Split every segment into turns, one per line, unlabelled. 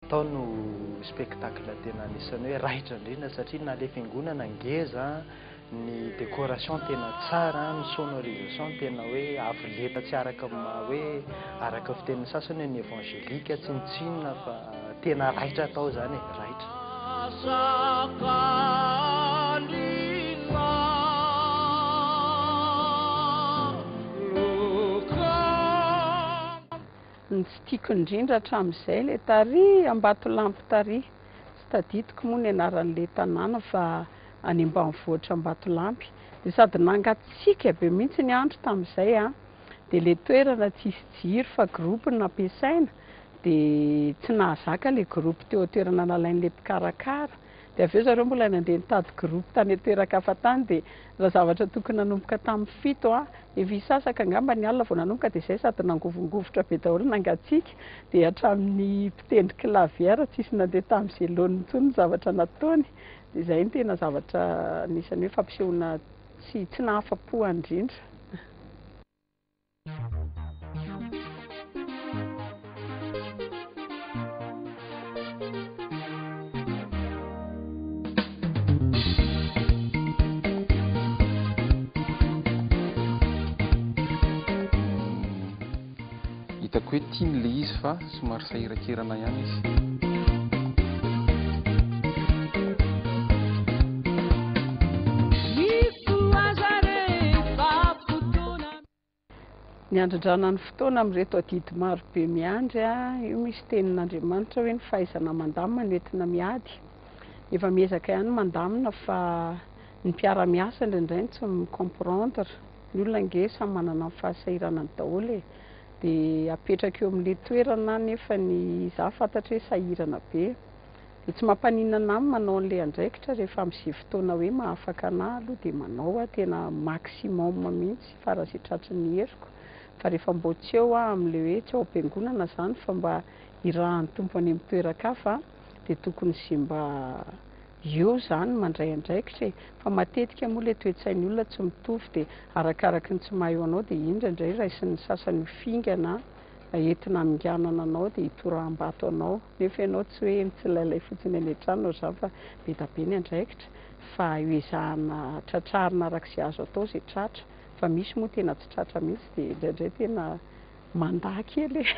Tao no spectacle tena anisan'ny hoe raitra indrindra satria na le fiangonana ngeza ny décoration tena tsara, ny sonorisation tena hoe avo lenta tsy araka hoe araka fitenin'ny sasany ny évangélika tsinitsinina fa tena raitra atao zany e, raitra.
Ny tsy tiako indrindra hatramin'izay ilay tary Ambatolampy tary, tsy tadidiko moa ny anaran'ilay tanàna fa any ambanivohitra Ambatolampy, dia sady nangatsiaka be mihitsy ny andro tamin'izay a, dia ilay toerana tsisy jiro fa groupe no nampiasaina, dia tsy nahazaka ilay groupe teo toerana nalain'ilay mpikarakara, dia avy eo zareo mbola nandeha nitady groupe tany an-toeran-kafa tany, dia raha zavatra tokony nanomboka tamin'ny 7 a, efa isasaka angamba ny alina vao nanomboka, dia izay sady nangovongovotra be daholo nangatsiaka, dia hatramin'ny mpitendry clavière tsisy nandeha tamin'izay laoniny intsony ny zavatra nataony, dia izay no tena zavatra anisan'ny hoe fampisehoana tsy nahafa-po indrindra.
Hitako hoe tian'ilay izy fa somary sahirakirana ihany izy.
Ny andrindrana ny fotoana amin'ireto adidy maro be miandry a, io misy tenin'Andriamanitra hoe ny fahaizana mandamina no entina miady. Efa miezaka ihany mandamina fa ny mpiara-miasa indraindray no tsy micomprendre, ny olona ange samy manana ny fahasahirana daholo e. Dia apetraka eo amin'ilay toerana nefa ny izaho fantatra hoe sahirana be, dia tsy mampaninana ahy manao an'ilay andraikitra rehefa amin'izay fotoana hoe mahafaka anahy aloha dia manao aho tena maximum mihitsy farany izay tratran'ny heriko. Fa rehefa mbo tsy eo aho amin'ilay hoe tsy ao am-piangonana izany fa mba irahan'ny tompo any amin'ny toeran-kafa, dia tokony sy mba eo izany mandray andraikitra e. Fa matetika moa ilay toe-tsain'ny olona tsy mitovy, dia arakaraky ny tsy maha eo anao dia indraindray raisin'ny sasany fingana entina haminganana anao dia hitoraham-bato anao, nefa ianao tsy hoe mitsilailay fotsiny any an-trano izany fa be da be ny andraikitra, fa hoezahana tratrarina araka izay azo atao izay tratra, fa misy moa tena tsy tratra mihitsy dia indraindray tena mandà kely e.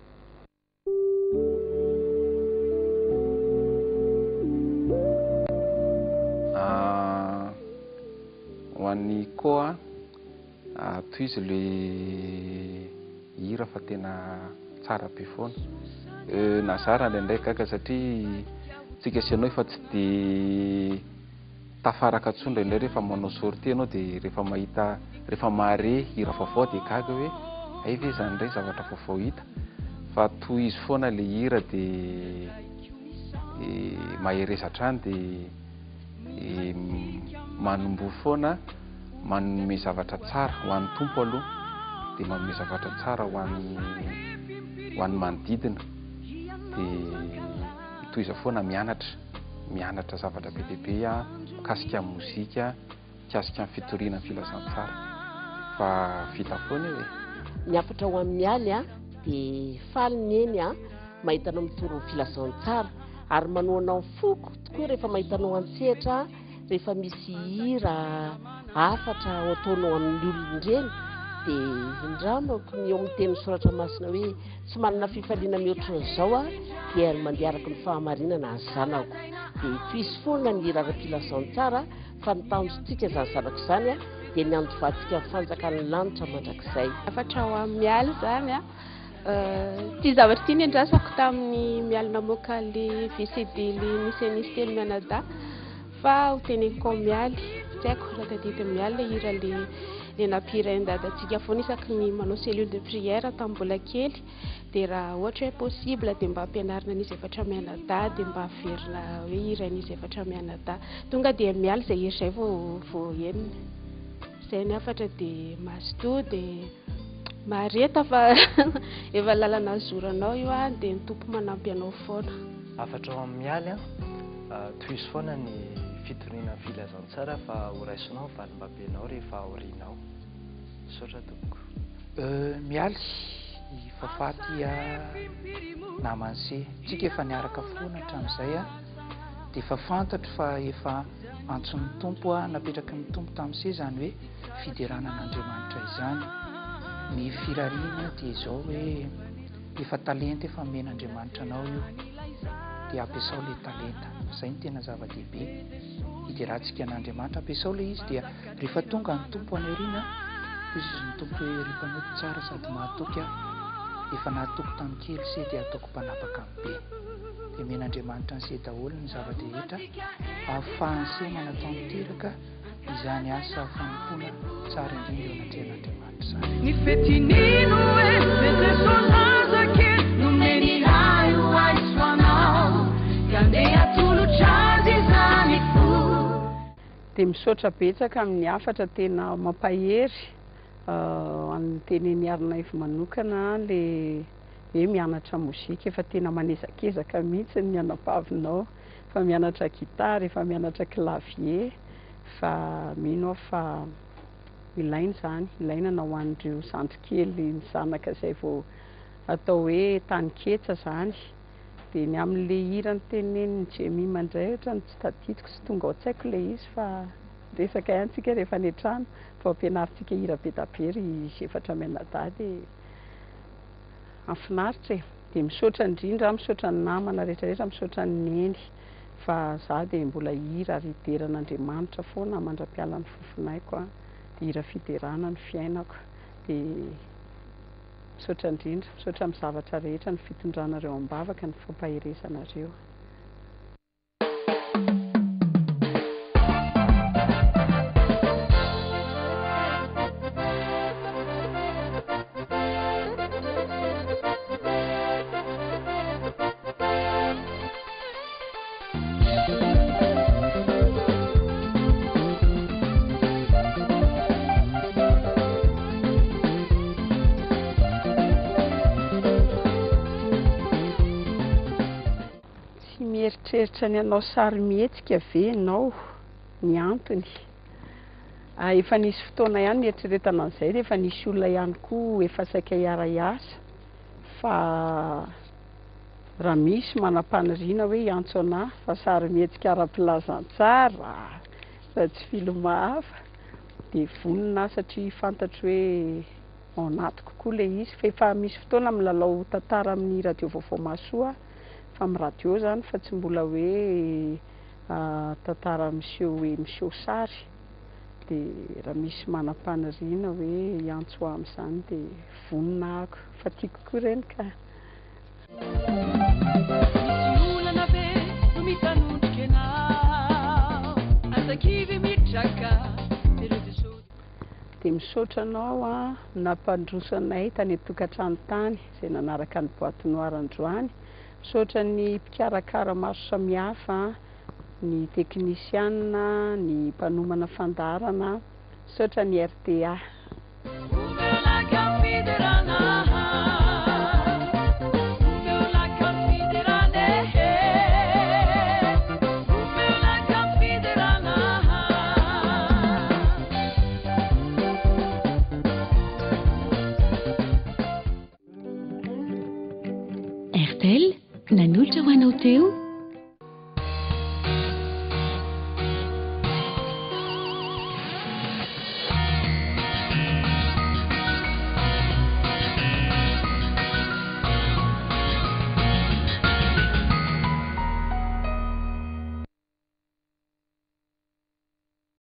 Ho an'ny koa toy izy ilay hira fa tena tsara be foana. Nazara indraindray gaga satria tsika sy ianao efa tsy dia tafaraka intsony indraindray rehefa manao sortie ianao, dia rehefa mahare hira vaovao dia gaga hoe ay ve izany indray zavatra vaovao hita, fa toy izy foana ilay hira dia mahereza hatrany dia manombo foana, manome zavatra tsara ho an'ny tompo aloha, dia manome zavatra tsara ho an'ny manodidina, dia toiza foana mianatra zavatra be dia be a, mikasika amin'ny mozika, mikasika amin'ny fitoriana ny filazantsara, fa vita foana eo e.
Miafatra ho amin'ny aly a, dia faly ny eny a, mahitanao mitoro ny filazantsara, ary manohanao foko tokoa rehefa mahitanao an-tsehatra, rehefa misy hira hafatra ataonao amin'ny olona ireny, dia indramako ny eo amin'ny teny soratra masina hoe tsy manana fifaliana mihoatra an'izao a, dia mandeha araka ny fahamarinana ny zanako. Dia toisy foana ny hira ara-pilazantsara, fa ny tanjontsika izany zanako izany a, dia ny andovatsika fanjakan'ny lanitra mandrakizay.
Afatra ho amin'ny mialy izany a, ty zavatra ty niandrasako tamin'ny mialy namoaka le VCD le nisy teny Mianadahy, fa ho teneniko mialy, tsy haiko raha tadidin'ny mialy le hira le nampihirainy dadantsika foana isaky ny manao cellule de prière tamin'ny mbola kely, dia raha ohatra hoe possible dia mba ampianarina ny zavatra Mianadahy, dia mba averina hoe hirainy zavatra Mianadahy, tonga dia mialy izay hira izay vao enina. Izay ny afatra dia mazotoa dia mareta fa efa lalana azoranao io a, dia ny tompo manampy anao foana.
Afatra ho amin'ny mialy a, toy izy foana ny fitoriana ny filazantsara fa ho raisinao valim-babenao rehefa aorianao. Saotra tompoko.
Mialy fafaty namanse tsika efa niaraka foana hatramin'izay dia efa fantatro fa efa antson'ny tompo napetraky ny tompo tamin'izay zany hoe fideranan'Andriamanitra izany. Ny firariana dia izao hoe efa talenta efa men'Andriamanitra anao io dia ampiasao ilay talenta, izay ny tena zava-dehibe hiderantsika an'Andriamanitra. Ampiasao ilay izy dia rehefa tonga ny tompo any aoriana izy ny tompo hoe ry mpanoty tsara sady mahatoky efa nahatoky tamin'ny kely se dia ataoko mpanapaka amin'ny be. Dia men'Andriamanitra ny se daholo ny zava-drehetra ahafahany se manatanteraky izany asa fanompoana tsara indrindra eo anatrehan'Andriamanitra izany.
Ny fetinino e metesolasa kely nomeny hayo aiso anao kandeha tolo-trazy izany fo.
Dia misaotra betsaka amin'ny hafatra tena mampahery amin'ny teneny Arinaivy manokana ilay hoe mianatra mozika, efa tena manezakezaka mihitsy ny anam-pavinao, fa mianatra gitara, efa mianatra clavier, fa mino aho fa ilaina izany, ilaina na ho an'ireo zandrikely ny zanaka izay vao atao hoe tany-ketsa izany. Dia ny amin'ilay hira ny teneniny Jemima indray ohatrany tsy tadidiko sy tonga ao an-tsaiko ilay izy, fa resaka ihany tsika rehefa any an-trano vao ampianarintsika hira be da be ry efatra mianadahy dia afinaritra e. Dia misaotra indrindra, misaotra ny namana rehetrarehetra, misaotra ny neny, fa za dia mbola hira ary hideran'Andriamanitra foana mandra-piala ny fofonaiko hira fiderana ny fiainako. Dia misaotra indrindra, misaotra amin'ny zavatra rehetra ny fitondranareo am-bavaka, ny fampaherezanareo. Mieritreritra ny anao sary mihetsika ve ianao? Ny antony efa nisy fotoana ihany nieritreretana an'izay, dia efa nisy olona ihany koa efa saika hiara-hiasa, fa raha misy manam-paniriana hoe hiantso anahy fa sary mihetsika ara-pilazantsara fa tsy filma hafa, dia vonona satria fantatro hoe ao anaty kokoa ilay izy. Fa efa misy fotoana milalao tantara amin'ny radio vaovao Mahasoa fa amin'ny radio izany, fa tsy mbola hoe tantara miseho sary. Dia raha misy manam-paniriana hoe hiantso amin'izany dia vonona ahako, fa tiako koa ireny ka.
Misy olana be no mitanondrika anao ansakivy mitraka.
Dia misaotra anao nampandrosanay tany an-tokantrano tany izay nanaraka ny boîte noire androany. Misaotra ny mpikarakara maro samihafa, ny teknisiana, ny mpanomana fandarana, misaotra ny RTA.
RTL nanolotra ho anao teo